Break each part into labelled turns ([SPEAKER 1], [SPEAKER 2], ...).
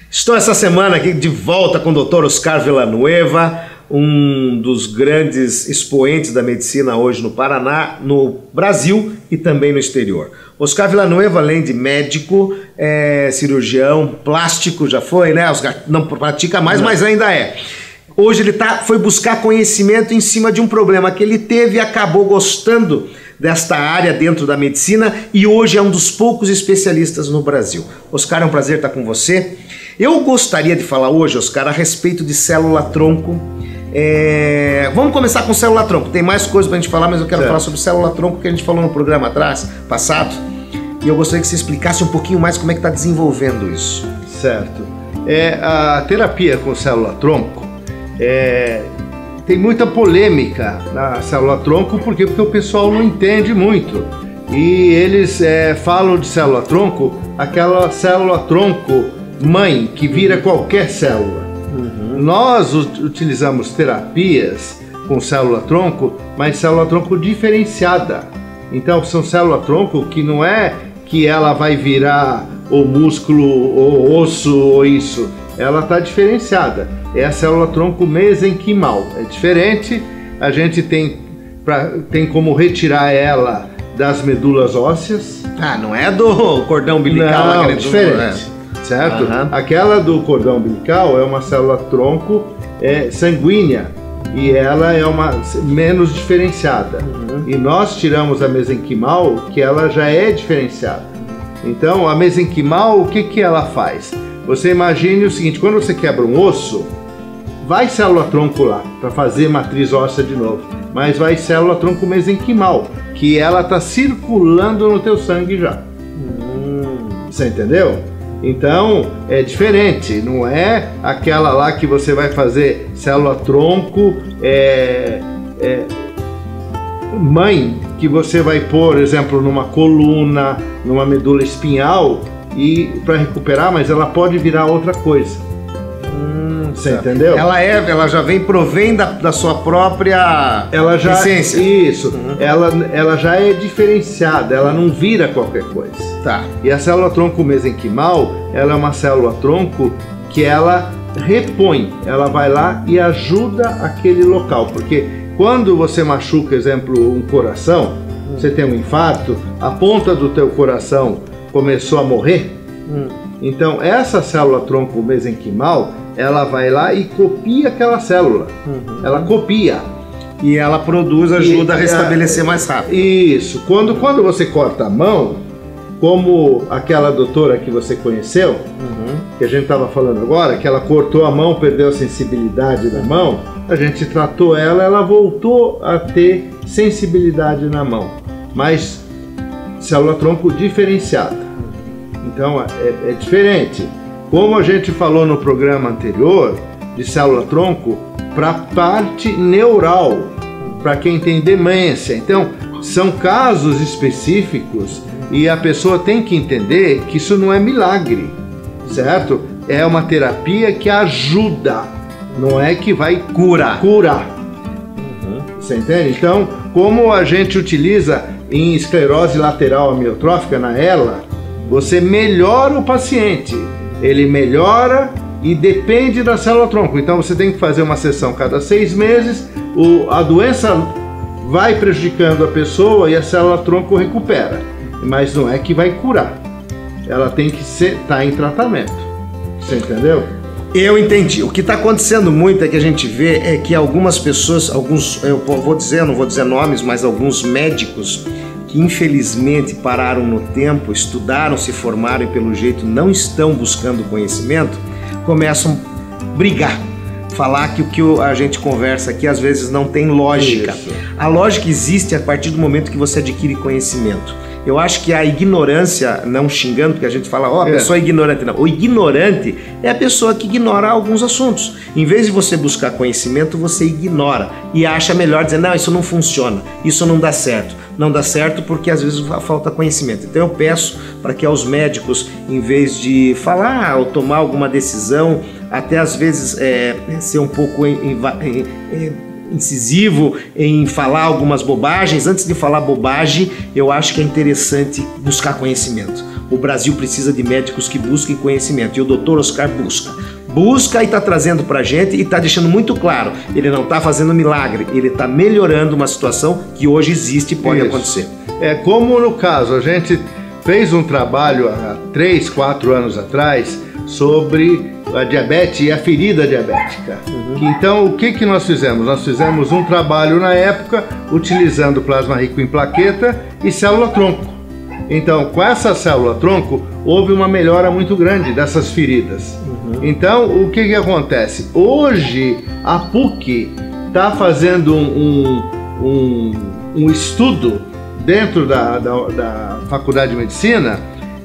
[SPEAKER 1] Estou essa semana aqui de volta com o Dr. Oscar Villanueva, um dos grandes expoentes da medicina hoje no Paraná, no Brasil e também no exterior. Oscar Villanueva, além de médico, é cirurgião plástico, já foi, né? Oscar não pratica mais, mas ainda é. Hoje ele foi buscar conhecimento em cima de um problema que ele teve e acabou gostando desta área dentro da medicina e hoje é um dos poucos especialistas no Brasil. Oscar, é um prazer estar com você. Eu gostaria de falar hoje, Oscar, a respeito de célula-tronco. Vamos começar com célula-tronco. Tem mais coisas para a gente falar, mas eu quero falar sobre célula-tronco que a gente falou no programa passado. E eu gostaria que você explicasse um pouquinho mais como é que está desenvolvendo isso.
[SPEAKER 2] Certo. A terapia com célula-tronco tem muita polêmica na célula-tronco, porque o pessoal não entende muito. E eles falam de célula-tronco, aquela célula-tronco mãe, que vira qualquer célula. Nós utilizamos terapias com célula-tronco, mas célula-tronco diferenciada. Então são célula-tronco que não é que ela vai virar o músculo, ou osso, ou isso. Ela está diferenciada. É a célula-tronco mesenquimal. É diferente, a gente tem como retirar ela das medulas ósseas.
[SPEAKER 1] Não é do cordão umbilical?
[SPEAKER 2] Não, diferente, certo? Aquela do cordão umbilical é uma célula-tronco sanguínea e ela é menos diferenciada. E nós tiramos a mesenquimal, que ela já é diferenciada. Então, a mesenquimal, o que ela faz? Você imagine o seguinte, quando você quebra um osso, vai célula-tronco lá, para fazer matriz óssea de novo, mas vai célula-tronco mesenquimal, que ela está circulando no teu sangue já. Você entendeu? Então, é diferente, não é aquela lá que você vai fazer célula-tronco mãe, que você vai pôr, por exemplo, numa coluna, numa medula espinhal, e para recuperar, mas ela pode virar outra coisa. Você entendeu?
[SPEAKER 1] Ela já provém da sua própria essência.
[SPEAKER 2] Isso. Ela já é diferenciada, ela não vira qualquer coisa. E a célula-tronco mesenquimal, ela é uma célula-tronco que ela repõe, ela vai lá e ajuda aquele local, porque quando você machuca, exemplo, um coração, você tem um infarto, a ponta do teu coração começou a morrer, então essa célula-tronco mesenquimal, ela vai lá e copia aquela célula, ela copia.
[SPEAKER 1] E ela ajuda a restabelecer mais rápido.
[SPEAKER 2] Isso, quando você corta a mão, como aquela doutora que você conheceu, que a gente estava falando agora, que ela cortou a mão, perdeu a sensibilidade da mão, a gente tratou ela voltou a ter sensibilidade na mão, mas célula-tronco diferenciada. Então é diferente. Como a gente falou no programa anterior, de célula-tronco para parte neural, para quem tem demência. Então, são casos específicos e a pessoa tem que entender que isso não é milagre, certo? É uma terapia que ajuda, não é que vai curar. Você entende? Então, como a gente utiliza em esclerose lateral amiotrófica, na ELA, você melhora o paciente, ele melhora e depende da célula-tronco. Então você tem que fazer uma sessão cada 6 meses, a doença vai prejudicando a pessoa e a célula-tronco recupera, mas não é que vai curar, ela tem que estar em tratamento. Você entendeu?
[SPEAKER 1] Eu entendi. O que está acontecendo muito é que a gente vê que algumas pessoas, eu não vou dizer nomes, mas alguns médicos que infelizmente pararam no tempo, estudaram, se formaram e pelo jeito não estão buscando conhecimento, começam a brigar, falar que o que a gente conversa aqui às vezes não tem lógica. Isso. A lógica existe a partir do momento que você adquire conhecimento. Eu acho que a ignorância, não xingando, porque a gente fala, a pessoa é ignorante. Não, o ignorante é a pessoa que ignora alguns assuntos. Em vez de você buscar conhecimento, você ignora e acha melhor dizer, não, isso não funciona, isso não dá certo. Não dá certo porque às vezes falta conhecimento. Então eu peço para que aos médicos, em vez de falar ou tomar alguma decisão, até às vezes ser um pouco incisivo em falar algumas bobagens. Antes de falar bobagem, eu acho que é interessante buscar conhecimento. O Brasil precisa de médicos que busquem conhecimento, e o Dr. Oscar busca e está trazendo para a gente e está deixando muito claro, ele não está fazendo milagre, ele está melhorando uma situação que hoje existe e pode acontecer.
[SPEAKER 2] É como no caso, a gente fez um trabalho há 3, 4 anos atrás sobre a diabetes e a ferida diabética. Então, o que nós fizemos? Nós fizemos um trabalho na época utilizando plasma rico em plaqueta e célula-tronco. Então, com essa célula-tronco, houve uma melhora muito grande dessas feridas. Então, o que acontece? Hoje, a PUC está fazendo um estudo dentro da Faculdade de Medicina,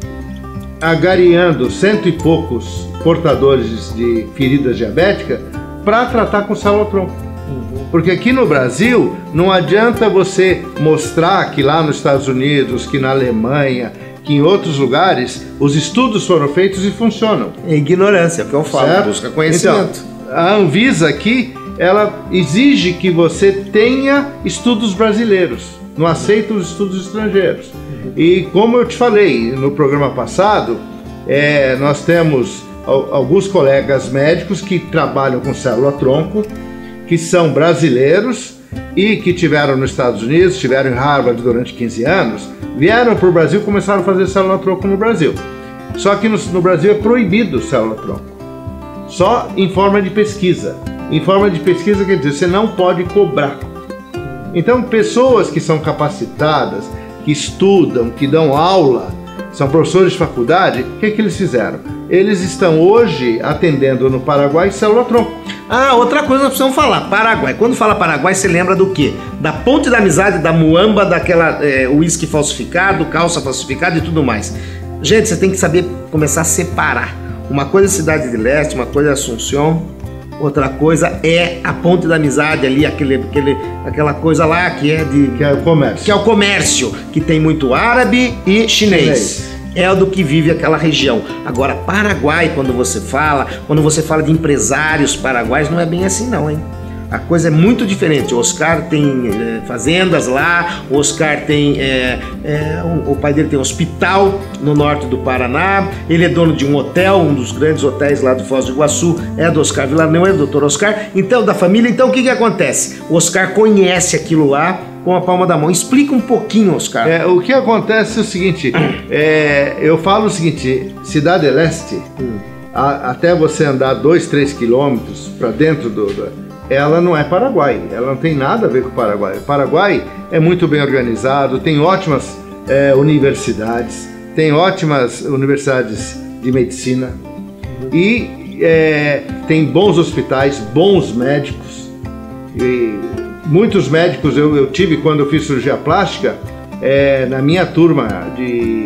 [SPEAKER 2] agariando 100 e poucos portadores de feridas diabéticas para tratar com célula-tronco. Porque aqui no Brasil não adianta você mostrar que lá nos Estados Unidos, que na Alemanha, que em outros lugares os estudos foram feitos e funcionam.
[SPEAKER 1] É ignorância, que eu falo, certo? Busca conhecimento.
[SPEAKER 2] Então, a Anvisa aqui, ela exige que você tenha estudos brasileiros, não aceita os estudos estrangeiros. E como eu te falei no programa passado, nós temos alguns colegas médicos que trabalham com célula-tronco, que são brasileiros e que tiveram nos Estados Unidos, tiveram em Harvard durante 15 anos, vieram para o Brasil e começaram a fazer célula-tronco no Brasil. Só que no Brasil é proibido célula-tronco, só em forma de pesquisa. Em forma de pesquisa quer dizer, você não pode cobrar. Então, pessoas que são capacitadas, que estudam, que dão aula, são professores de faculdade, o que eles fizeram? Eles estão hoje atendendo no Paraguai célula-tronco.
[SPEAKER 1] Ah, outra coisa nós precisamos falar, Paraguai. Quando fala Paraguai, você lembra do quê? Da Ponte da Amizade, da muamba, daquela uísque falsificado, calça falsificada e tudo mais. Gente, você tem que saber começar a separar. Uma coisa é Cidade de Leste, uma coisa é Assunção, outra coisa é a Ponte da Amizade ali, aquela coisa lá que é
[SPEAKER 2] o comércio.
[SPEAKER 1] Que é o comércio, que tem muito árabe e chinês. É do que vive aquela região. Agora, Paraguai, quando você fala de empresários paraguaios, não é bem assim não, hein? A coisa é muito diferente. O Oscar tem fazendas lá, o Oscar tem... o pai dele tem um hospital no norte do Paraná, ele é dono de um hotel, um dos grandes hotéis lá do Foz do Iguaçu, é do Oscar Villanueva, é do Dr. Oscar, então, da família. Então, o que acontece? O Oscar conhece aquilo lá com a palma da mão. Explica um pouquinho, Oscar.
[SPEAKER 2] O que acontece é o seguinte, eu falo o seguinte, Cidade do Leste, até você andar 2, 3 quilômetros para dentro ela não é Paraguai, ela não tem nada a ver com o Paraguai. O Paraguai é muito bem organizado, tem ótimas universidades, tem ótimas universidades de medicina e tem bons hospitais, bons médicos. E muitos médicos eu tive quando eu fiz cirurgia plástica, na minha turma de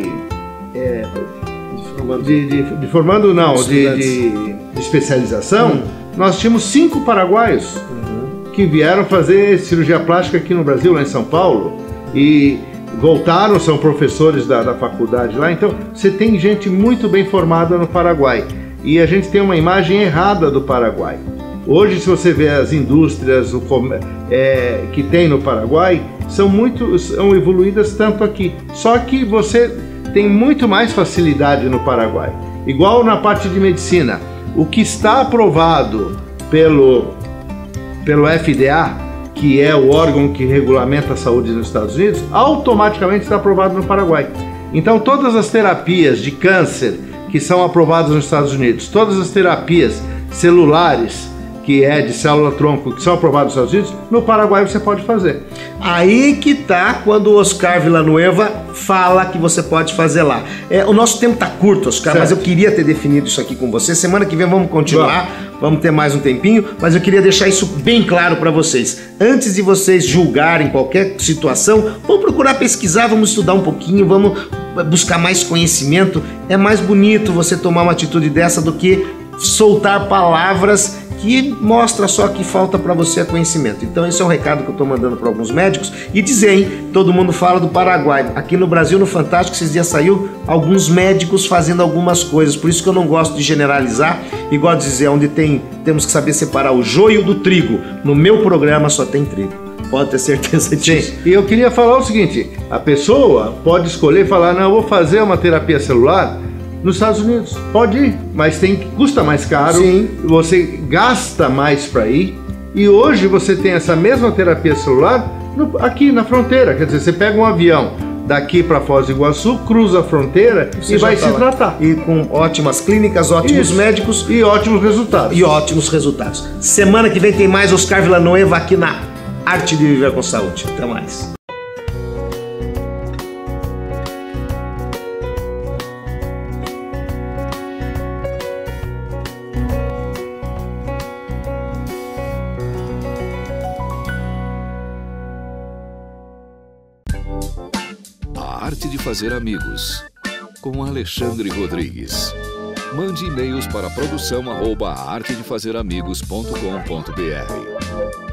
[SPEAKER 2] especialização, nós tínhamos 5 paraguaios que vieram fazer cirurgia plástica aqui no Brasil, lá em São Paulo, e voltaram, são professores da faculdade lá. Então, você tem gente muito bem formada no Paraguai, e a gente tem uma imagem errada do Paraguai. Hoje, se você vê as indústrias que tem no Paraguai, são evoluídas tanto aqui, só que você tem muito mais facilidade no Paraguai. Igual na parte de medicina, o que está aprovado pelo FDA, que é o órgão que regulamenta a saúde nos Estados Unidos, automaticamente está aprovado no Paraguai. Então, todas as terapias de câncer que são aprovadas nos Estados Unidos, todas as terapias celulares, que é de célula-tronco, que são aprovados nos Estados Unidos, no Paraguai você pode fazer.
[SPEAKER 1] Aí que tá quando o Oscar Villanueva fala que você pode fazer lá. O nosso tempo tá curto, Oscar, certo, mas eu queria ter definido isso aqui com você. Semana que vem vamos continuar, vamos ter mais um tempinho, mas eu queria deixar isso bem claro para vocês. Antes de vocês julgarem qualquer situação, vamos procurar pesquisar, vamos estudar um pouquinho, vamos buscar mais conhecimento. É mais bonito você tomar uma atitude dessa do que soltar palavras que mostra só que falta para você conhecimento. Então esse é o recado que eu estou mandando para alguns médicos. E dizer, hein, todo mundo fala do Paraguai. Aqui no Brasil, no Fantástico, esses dias saiu alguns médicos fazendo algumas coisas. Por isso que eu não gosto de generalizar. Igual a dizer, onde temos que saber separar o joio do trigo. No meu programa só tem trigo. Pode ter certeza disso.
[SPEAKER 2] Sim. E eu queria falar o seguinte, a pessoa pode escolher e falar, não, eu vou fazer uma terapia celular nos Estados Unidos. Pode ir, mas custa mais caro.
[SPEAKER 1] Sim.
[SPEAKER 2] Você gasta mais para ir. E hoje você tem essa mesma terapia celular aqui na fronteira. Quer dizer, você pega um avião daqui para Foz do Iguaçu, cruza a fronteira e vai se tratar.
[SPEAKER 1] E com ótimas clínicas, ótimos médicos
[SPEAKER 2] e ótimos resultados.
[SPEAKER 1] Semana que vem tem mais Oscar Villanueva aqui na Arte de Viver com Saúde. Até mais.
[SPEAKER 3] A Arte de Fazer Amigos, com Alexandre Rodrigues. Mande e-mails para produção@artedefazeramigos.com.br.